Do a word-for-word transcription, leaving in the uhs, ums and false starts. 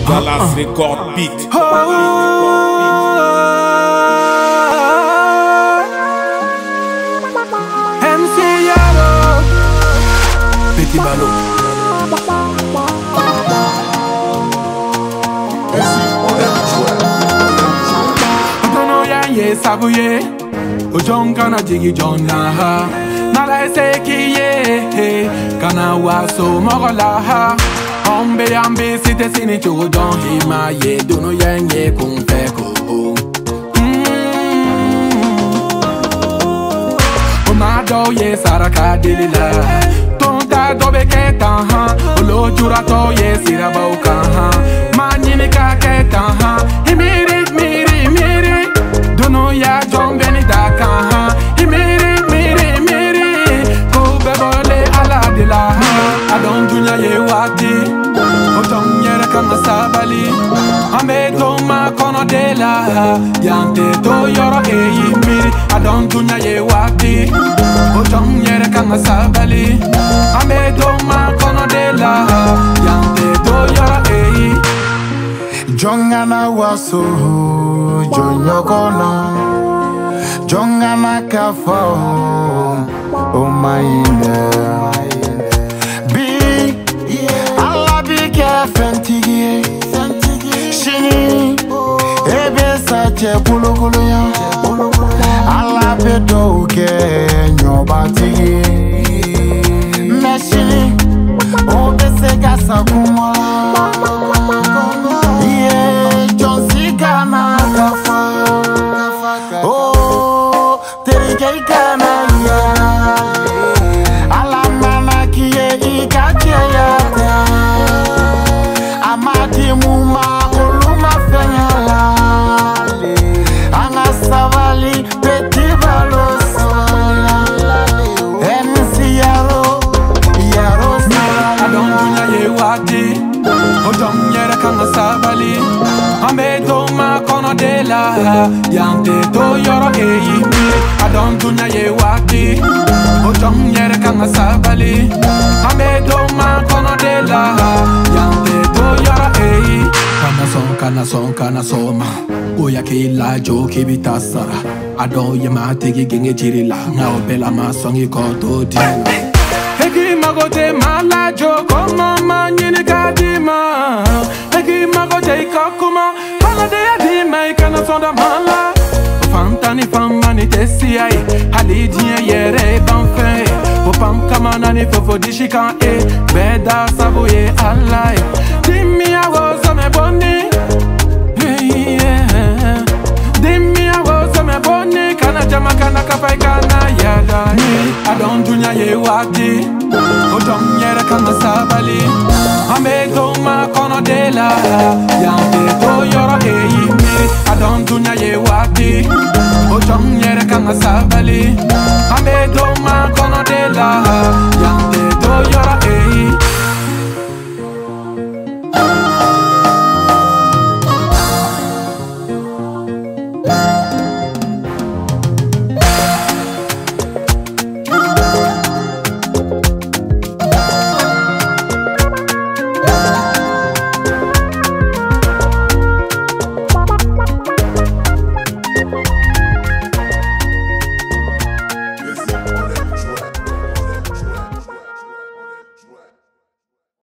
Dallas Record Beat. M C Yaro Petit Ballot. Otono ya ye sabuye Ojonga na jigi jonna ha Nala eseki ye Kana waso mogola ha Ombe ambe site sini chogo don hima ye Dono yenye kumfeko Omado ye saraka delila Tonta dobe ketan ha Olo jurato ye siraba uka ha Manini ka ketan ha Himiri miri miri Dono ya jombe ni daka ha Himiri miri miri Kobe bole ala dila ha Adon dunya ye wati Oton yere kama sabali Ame doma kono dela Yante to yoro eyi miri Adon dunya ye wati Oton yere kama sabali Ame doma kono dela Yante to yoro eyi Jongana waso Jonyo kono Jongana kafo Oh my Be Allah be careful tigi Shini Ebe sache pulu pulu ya Allah be doke Nyoba tigi Meshini Obe se gasa kumala Yeah Jonsi kana kafa Oh Terike kana ya Allah mana kiye ikache ya Amati muma uluma fenyala Anga savali Petit Ballot M C Yaro Yaro Adon dunya ye wati Oton yere kanga sabali Ame doma kono dela Yante to yoro eyi miri Adon dunya ye wati Oton yere kanga sabali Ame doma kono dela Yante to yoro eyi Kana son kana son kana soma Oya ke ila jo ke bitasara Adon ye ma tegi genge jirila Nga obela ma songi koto dila Eki magote malajo koma manyini kadima Eki magote ikakuma Kala de adima ikana sonda mala Fantani famani tesi ai Halidien yere banfe Opam kamana ni fofo dishika e Beda sabuye alai Dimi awozo me boni Dimi awozo me boni Kana jama kana kafai kana yada Adon dunya ye wati Oton yere kanga sabali Ame doma kono dela Yante to yoro eyi miri Adon dunya ye wati Oton yere kanga sabali Ame doma kono dela